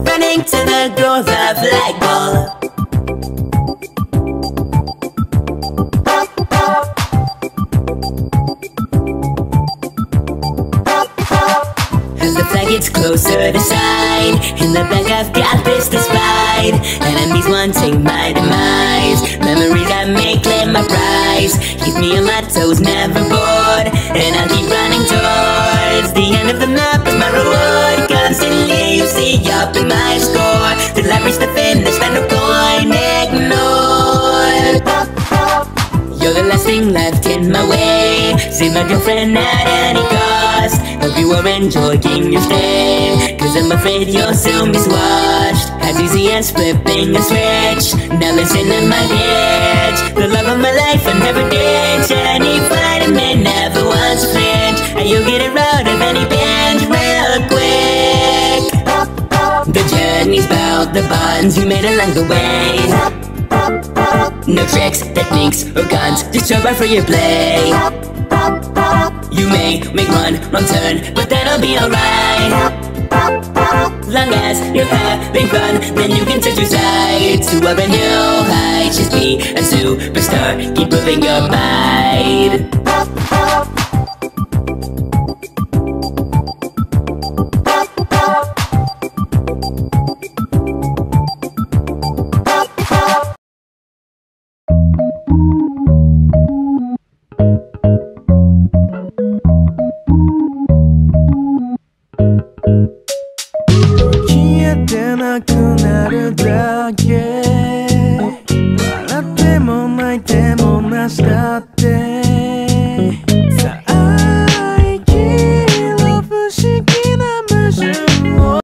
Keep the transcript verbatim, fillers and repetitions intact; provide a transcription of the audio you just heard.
running to the grove of flagpole. As the flag gets closer to sight, in the back I've got this to spite. Enemies wanting my demise, memories that make clear my prize. Keep me on my toes, never bored, and I'll keep running towards the end of the map is my reward. Constantly you see up in my score, till I reach the finish, then no coin ignored. You're the last thing left in my way, save my girlfriend at any cost. Hope you are enjoying your stay, cause I'm afraid you'll soon be swatched. As easy as flipping a switch, now listen to my pitch. The love of my life I never ditch, any vitamin never once flinch, and you'll get it out of any binge real quick. The journey's about the bonds you made along the way. No tricks, techniques, or guns, just show up for your play. You may make one wrong turn, but that'll be alright. Long as you're having fun, then you can set your sights to a new height. Just be a superstar, keep moving your mind.